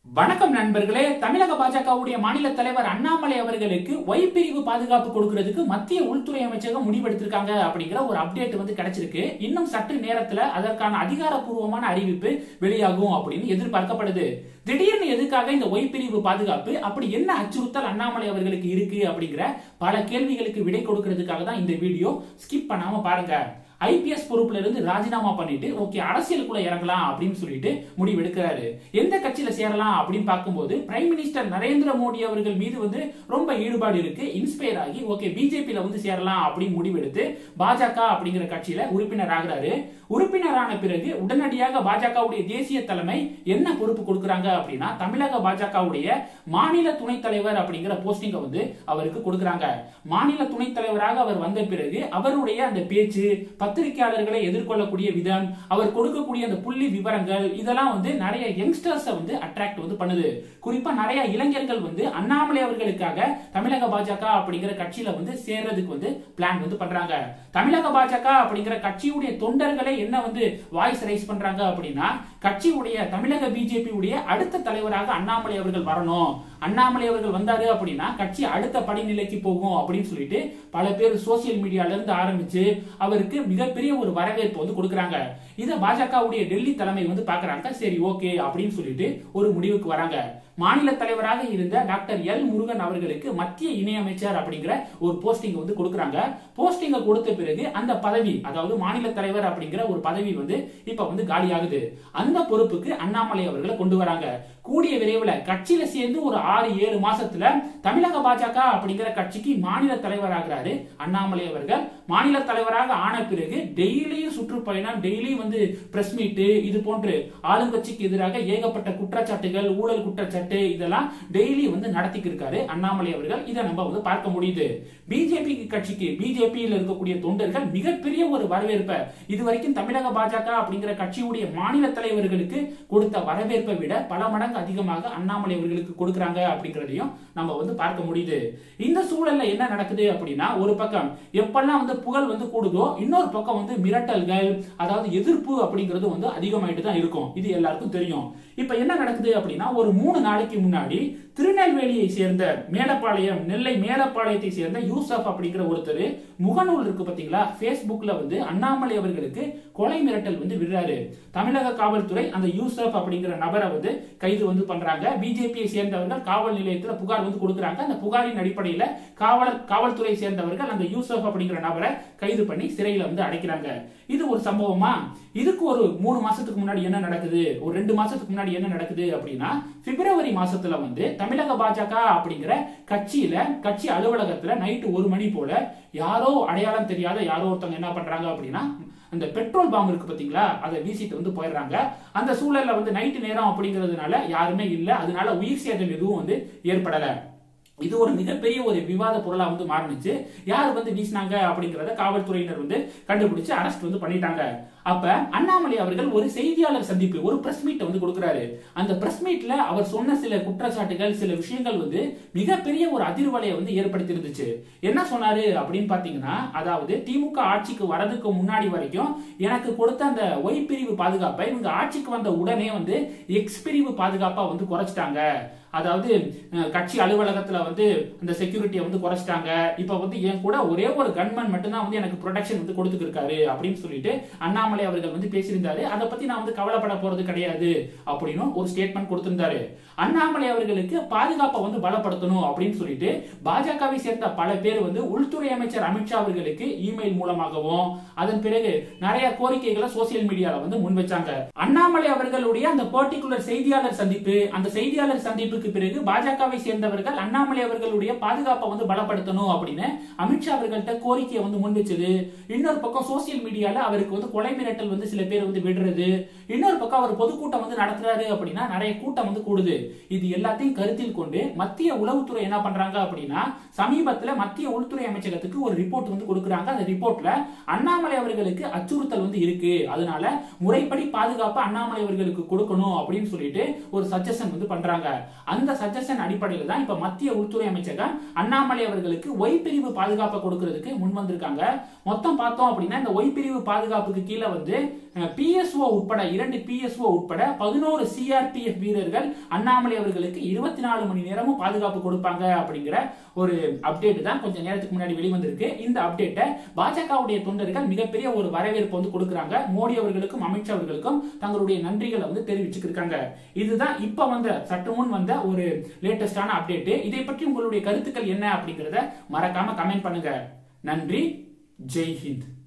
வணக்கம் நண்பர்களே. தமிழக பாஜகவுடைய மாநில தலைவர் அண்ணாமலை அவர்களுக்கு ஒய் பிரிவு பாதுகாப்பு கொடுக்கிறதுக்கு மத்திய உள்துறை அமைச்சகம் முடிவெடுத்திருக்காங்க அப்படிங்கிற ஒரு அப்டேட் கிடைச்சிருக்கு. இன்னும் சற்று நேரத்தில் அதற்கான அதிகாரப்பூர்வமான அறிவிப்பு வெளியாகும் அப்படின்னு எதிர்பார்க்கப்படுது. திடீர்னு எதுக்காக இந்த ஒய் பிரிவு பாதுகாப்பு, அப்படி என்ன அச்சுறுத்தல் அண்ணாமலை அவர்களுக்கு இருக்கு அப்படிங்கிற பல கேள்விகளுக்கு விடை கொடுக்கிறதுக்காக தான் இந்த வீடியோ. ஸ்கிப் பண்ணாம பாருங்க. ஐபிஎஸ் பொறுப்புல இருந்து ராஜினாமா பண்ணிட்டு ஓகே அரசியலுக்குள்ள இறங்கலாம் அப்படின்னு சொல்லிட்டு முடிவு எடுக்கிறாரு. எந்த கட்சியில சேரலாம் அப்படின்னு பார்க்கும்போது பிரைம் மினிஸ்டர் நரேந்திர மோடி அவர்கள் மீது ரொம்ப ஈடுபாடு இருக்கு. இன்ஸ்பயர் ஆகி ஓகே பிஜேபியில சேரலாம் அப்படின்னு முடிவெடுத்து பாஜக அப்படிங்கிற கட்சியில உறுப்பினர் ஆகிறாரு. உறுப்பினரான பிறகு உடனடியாக பாஜகவுடைய தேசிய தலைமை என்ன பொறுப்பு கொடுக்கறாங்க அப்படின்னா தமிழக பாஜகவுடைய மாநில துணைத் தலைவர் அப்படிங்கிற போஸ்டிங்க அவருக்கு கொடுக்கறாங்க. மாநில துணைத் தலைவராக அவர் வந்த பிறகு அவருடைய அந்த பேச்சு, பத்திரிகையாளர்களை எதிர்கொள்ளக்கூடிய விதம், அவர் கொடுக்கக்கூடிய அந்த புள்ளி விவரங்கள் இதெல்லாம் நிறைய யங்ஸ்டர்ஸ் அட்ராக்ட் பண்ணுது. குறிப்பா நிறைய இளைஞர்கள் அண்ணாமலை அவர்களுக்காக தமிழக பாஜக அப்படிங்கிற கட்சியில சேர்றதுக்கு பிளான் பண்றாங்க. தமிழக பாஜக அப்படிங்கிற கட்சியுடைய தொண்டர்களை என்ன வாய்ஸ் ரைஸ் பண்றாங்க அப்படின்னா கட்சியுடைய தமிழக பிஜேபி உடைய அடுத்த தலைவராக அண்ணாமலை அவர்கள் வரணும். அண்ணாமலை அவர்கள் வந்தாரு அப்படின்னா கட்சி அடுத்த படிநிலைக்கு போகும் அப்படின்னு சொல்லிட்டு பல பேர் சோசியல் மீடியால இருந்து ஆரம்பிச்சு அவருக்கு மிகப்பெரிய ஒரு வரவேற்பு கொடுக்கறாங்க. இத பாஜகவுடைய டெல்லி தலைமை பாக்குறாங்க. சரி ஓகே அப்படின்னு சொல்லிட்டு ஒரு முடிவுக்கு வராங்க. மாநில தலைவராக இருந்த டாக்டர் எல் முருகன் அவர்களுக்கு மத்திய இணையமைச்சர் அப்படிங்கிற ஒரு போஸ்டிங் கொடுக்கறாங்க. போஸ்டிங்க கொடுத்த பிறகு அந்த பதவி, அதாவது மாநில தலைவர் அப்படிங்கிற ஒரு பதவி இப்ப காலியாகுது. அந்த பொறுப்புக்கு அண்ணாமலை அவர்களை கொண்டு வராங்க. கூடிய விரைவில் கட்சியில சேர்ந்து ஒரு 6-7 மாசத்துல தமிழக பாஜக அப்படிங்கிற கட்சிக்கு மாநில தலைவர் ஆகிறாரு அண்ணாமலை அவர்கள். மாநில தலைவராக ஆன பிறகு டெய்லியும் சுற்றுப்பயணம், டெய்லி பிரஸ் மீட், இது போன்று ஆளுங்கட்சிக்கு எதிராக ஏகப்பட்ட குற்றச்சாட்டுகள், ஊழல் குற்றச்சாட்டு இதெல்லாம் டெய்லி நடத்திக்கு இருக்காரு அண்ணாமலை அவர்கள். இதை நம்ம பார்க்க முடியுது. பிஜேபி கட்சிக்கு, பிஜேபியில் இருக்கக்கூடிய தொண்டர்கள் மிகப்பெரிய ஒரு வரவேற்பை இதுவரைக்கும் தமிழக பாஜக அப்படிங்கிற கட்சியுடைய மாநில தலைவர்களுக்கு கொடுத்த வரவேற்பை விட பல மடங்கு அதிகமாக அண்ணாமலை அவர்களுக்கு கொடுக்கறாங்க அப்படிங்கறதையும் நம்ம பார்க்க முடியுது. இந்த சூழல்ல என்ன நடக்குது அப்படின்னா ஒரு பக்கம் எப்பெல்லாம் புகழ் கூடுதோ இன்னொரு பக்கம் மிரட்டல்கள், அதாவது எதிர்ப்பு அப்படிங்கிறது அதிகமாயிட்டு தான் இருக்கும். இது எல்லாருக்கும் தெரியும். இப்ப என்ன நடக்குது அப்படின்னா ஒரு 3 நாளைக்கு முன்னாடி திருநெல்வேலியை சேர்ந்த மேலப்பாளையம், நெல்லை மேலப்பாளையத்தை சேர்ந்த யூசப் அப்படிங்கிற ஒருத்தர் முகநூல் இருக்கு பாத்தீங்களா, Facebookல அண்ணாமலை அவர்களுக்கு கொலை மிரட்டல் விடுறாரு. தமிழக காவல்துறை அந்த யூசப் அப்படிங்கிற நபரை கைது பண்றாங்க. பிஜேபியை சேர்ந்தவர்கள் காவல் நிலையத்தில் புகார் கொடுக்கறாங்க. அந்த புகாரின் அடிப்படையில் காவல்துறை சேர்ந்தவர்கள் அந்த யூசப் அப்படிங்கிற நபரை கைது பண்ணி சிறையில் அடைக்கிறாங்க. இது ஒரு சம்பவமா? இதுக்கு ஒரு 3 மாசத்துக்கு முன்னாடி என்ன நடக்குது, ஒரு 2 மாசத்துக்கு முன்னாடி என்ன நடக்குது அப்படின்னா பிப்ரவரி மாசத்துல தமிழக பாஜக அப்படிங்கிற கட்சியில, கட்சி அலுவலகத்துல நைட்டு 1 மணி போல யாரோ அடையாளம் தெரியாத யாரோ ஒருத்தவங்க என்ன பண்றாங்க அப்படின்னா அந்த பெட்ரோல் பாம்பு இருக்கு பாத்தீங்களா, அதை வீசிட்டு போயிடுறாங்க. அந்த சூழல்ல நைட்டு நேரம் அப்படிங்கிறதுனால யாருமே இல்ல, அதனால உயிர் சேதம் எதுவும் ஏற்படல. இது ஒரு மிகப்பெரிய ஒரு விவாத பொருளா மாறுனுச்சு. யார் வீசினாங்க அப்படிங்கறத காவல்துறையினர் கண்டுபிடிச்சு அரெஸ்ட் பண்ணிட்டாங்க. அப்ப அண்ணாமலை அவர்கள் ஒரு செய்தியாளர் சந்திப்பு, ஒரு பிரஸ் மீட் கொடுக்கிறாரு. அந்த பிரஸ் மீட்ல அவர் சொன்ன சில குற்றச்சாட்டுகள், சில விஷயங்கள் மிகப்பெரிய ஒரு அதிர்வலையை ஏற்படுத்தி இருந்துச்சு. என்ன சொன்னாரு அப்படின்னு பாத்தீங்கன்னா, அதாவது திமுக ஆட்சிக்கு வரதுக்கு முன்னாடி வரைக்கும் எனக்கு கொடுத்த அந்த ஒய் பிரிவு பாதுகாப்பை இவங்க ஆட்சிக்கு வந்த உடனே எக்ஸ் பிரிவு பாதுகாப்பா குறைச்சிட்டாங்க. அதாவது கட்சி அலுவலகத்துல அந்த செக்யூரிட்டியை குறைச்சிட்டாங்க. இப்ப என் கூட ஒரே ஒரு கன்மேன் மட்டும்தான் எனக்கு ப்ரொடெக்ஷன் கொடுத்துட்டு இருக்காரு அப்படின்னு சொல்லிட்டு அண்ணாமலை அவர்கள் பேசியிருந்தாரு. அதை பத்தி நான் கவலைப்பட போறது கிடையாது அப்படின்னு ஒரு ஸ்டேட்மெண்ட் கொடுத்திருந்தாரு. அண்ணாமலை அவர்களுக்கு பாதுகாப்பை பலப்படுத்தணும் அப்படின்னு சொல்லிட்டு பாஜகவை சேர்ந்த பல பேர் உள்துறை அமைச்சர் அமித்ஷா அவர்களுக்கு இமெயில் மூலமாகவும் அதன் பிறகு நிறைய கோரிக்கைகளை சோசியல் மீடியால முன் வச்சாங்க. அண்ணாமலை அவர்களுடைய அந்த பர்டிகுலர் செய்தியாளர் சந்திப்பு, அந்த செய்தியாளர் சந்திப்புக்கு பிறகு பாஜகவை சேர்ந்தவர்கள் அண்ணாமலை அவர்களுடைய பாதுகாப்பை பலப்படுத்தணும் அப்படின்னு அமித்ஷா அவர்கள்ட்ட கோரிக்கையை முன் வச்சது. இன்னொரு பக்கம் சோசியல் மீடியால அவருக்கு கொலை மிரட்டல் சில பேர் விடுறது. இன்னொரு பக்கம் அவர் பொதுக்கூட்டம் நடத்துறாரு அப்படின்னா நிறைய கூட்டம் கூடுது. இது எல்லாத்தையும் கருத்தில் கொண்டு மத்திய உளவுத்துறை என்ன பண்றாங்க அப்படின்னா சமீபத்துல மத்திய உள்துறை அமைச்சகத்துக்கு ஒரு ரிப்போர்ட் கொடுக்கறாங்க. அந்த ரிப்போர்ட்ல அண்ணாமலை அவர்களுக்கு அச்சுறுத்தல் இருக்கு, அதனால முறைப்படி பாதுகாப்பு அண்ணாமலை அவர்களுக்கு கொடுக்கணும் அப்படின்னு சொல்லிட்டு ஒரு சஜஷன் பண்றாங்க. அந்த சஜஷன் அடிப்படையில் தான் இப்ப மத்திய உள்துறை அமைச்சகம் அண்ணாமலை அவர்களுக்கு ஒய் பிரிவு பாதுகாப்பு கொடுக்கிறதுக்கு முன் வந்திருக்காங்க. மொத்தம் பார்த்தோம் அப்படின்னா இந்த ஒய் பிரிவு பாதுகாப்புக்கு கீழே வந்து பிஎஸ்ஓ உட்பட 2 பிஎஸ்ஓ உட்பட 11 சிஆர்பிஎஃப் வீரர்கள் அண்ணாமலை அவர்களுக்கு 24 மணி நேரமும் பாதுகாப்பு கொடுப்பாங்க அப்படிங்கிற ஒரு அப்டேட் தான் கொஞ்சம் நேரத்துக்கு முன்னாடி வெளிவந்திருக்கு. இந்த அப்டேட்டை பாஜகவுடைய தொண்டர்கள் மிகப்பெரிய ஒரு வரவேற்பு வந்து கொடுக்கறாங்க. மோடி அவர்களுக்கும் அமித்ஷா அவர்களுக்கும் தங்களுடைய நன்றிகளை வந்து தெரிவிச்சுக்கிருக்காங்க. இதுதான் இப்ப வந்த சற்று முன் வந்த ஒரு லேட்டஸ்டான அப்டேட். இதை பற்றி உங்களுடைய கருத்துக்கள் என்ன அப்படிங்கறத மறக்காம கமெண்ட் பண்ணுங்க. நன்றி. ஜெய் ஹிந்த்.